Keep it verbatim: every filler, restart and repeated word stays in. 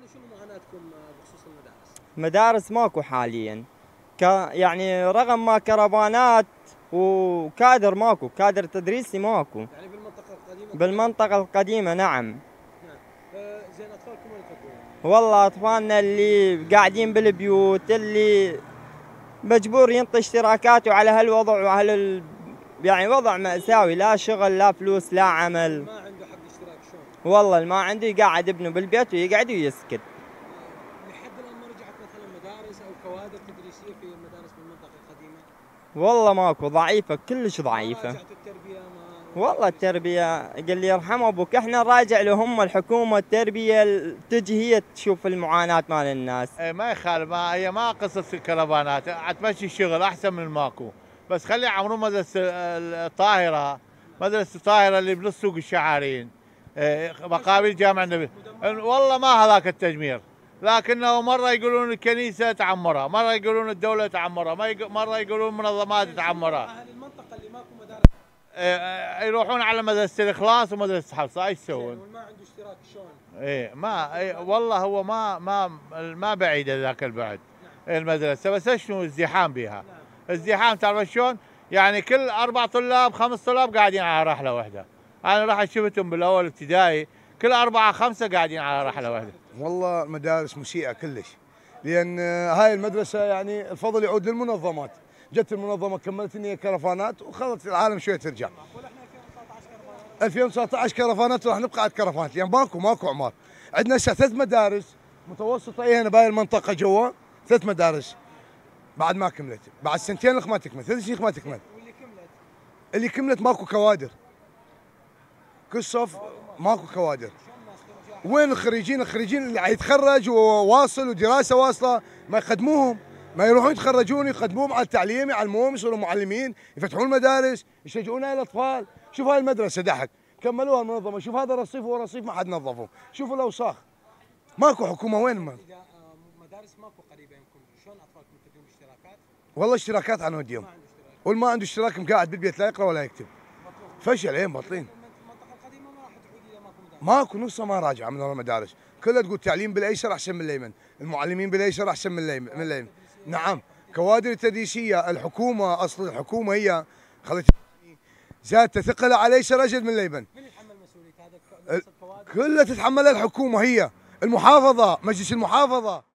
شنو معاناتكم بخصوص المدارس؟ مدارس ماكو حاليا، ك يعني رغم ما كرفانات وكادر ماكو، كادر تدريسي ماكو. يعني بالمنطقة القديمة؟ بالمنطقة القديمة نعم. نعم. آه زين أطفالكم وين تودوهم؟ والله أطفالنا اللي قاعدين بالبيوت، اللي مجبور ينطي اشتراكات وعلى هالوضع وعلى ال... يعني وضع مأساوي، لا شغل لا فلوس لا عمل. ما عنده حق اشتراك شلون؟ والله ما عنده، يقعد ابنه بالبيت ويقعد ويسكت. لحد الآن ما رجعت مثلا مدارس أو كوادر تدريسية في المدارس بالمنطقة القديمة؟ والله ماكو، ضعيفة كلش ضعيفة. ما راجعت التربية؟ ما والله التربية قال لي يرحم أبوك، احنا نراجع لهم الحكومة التربية تجي هي تشوف المعاناة مال الناس. اي ما يخالف، ما هي ما قصص الكرفانات، تمشي الشغل احسن من الماكو، بس خلي عمرهم مدرسة الطاهرة، مدرسة الطاهرة اللي بنص سوق الشعارين مقابل جامع النبي. والله ما هذاك التجمير، لكنه مرة يقولون الكنيسة تعمرها، مرة يقولون الدولة تعمرها، مرة يقولون منظمات تعمرها. أهل المنطقة اللي ماكو مدارس يروحون على مدرسة الإخلاص ومدرسة حفصة، ايش يسوون؟ والما عنده اشتراك شلون؟ ايه ما إيه والله هو ما ما ما بعيده ذاك البعد. المدرسه بس شنو الزحام بها؟ الزحام تعرف شلون؟ يعني كل اربع طلاب خمس طلاب قاعدين على رحله واحده. انا رحت شفتهم بالاول ابتدائي كل اربعه خمسه قاعدين على رحله واحده. والله المدارس مسيئه كلش، لان هاي المدرسه يعني الفضل يعود للمنظمات، جت المنظمه كملت ان هي كرفانات وخلت العالم شويه ترجع. ألفين وتسعة عشر كرفانات راح نبقى على كرفانات، لان يعني ماكو ماكو عمار. عندنا هسه ثلاث مدارس متوسطه اي هنا باهي المنطقه جوا، ثلاث مدارس بعد ما كملت، بعد سنتين لك ما تكمل، ثلاث سنين ما تكمل. واللي كملت؟ اللي كملت ماكو كوادر. كل صف ماكو كوادر. وين الخريجين؟ الخريجين اللي يتخرج وواصل ودراسه واصله ما يقدموهم، ما يروحون يتخرجون يقدموهم على التعليم، يعلموهم يصيروا معلمين، يفتحون المدارس، يشجعون هاي الاطفال. شوف هاي المدرسه دحك كملوها المنظمه، شوف هذا رصيف ورصيف ما حد نظفه، شوفوا الاوساخ. ماكو حكومه، وين ما اذا مدارس ماكو قريبه يمكن شلون اطفالكم تدون اشتراكات؟ والله اشتراكات عن وديهم، واللي ما عنده اشتراك مقاعد بالبيت لا يقرا ولا يكتب. فشل ايه مبطلين. المنطقه القديمه ما راح تعود اذا ماكو مدارس. ماكو نصها ما راجعه من المدارس، كلها تقول تعليم بالايسر احسن من الايمن، المعلمين بالايسر احسن من الايمن من الايمن. نعم، كوادر تدريسيه، الحكومه اصل الحكومه هي خلت زادت ثقلها على الايسر اجل من الايمن. من يتحمل مسؤوليه هذا؟ كلها تتحملها الحكومه، هي المحافظه، مجلس المحافظه.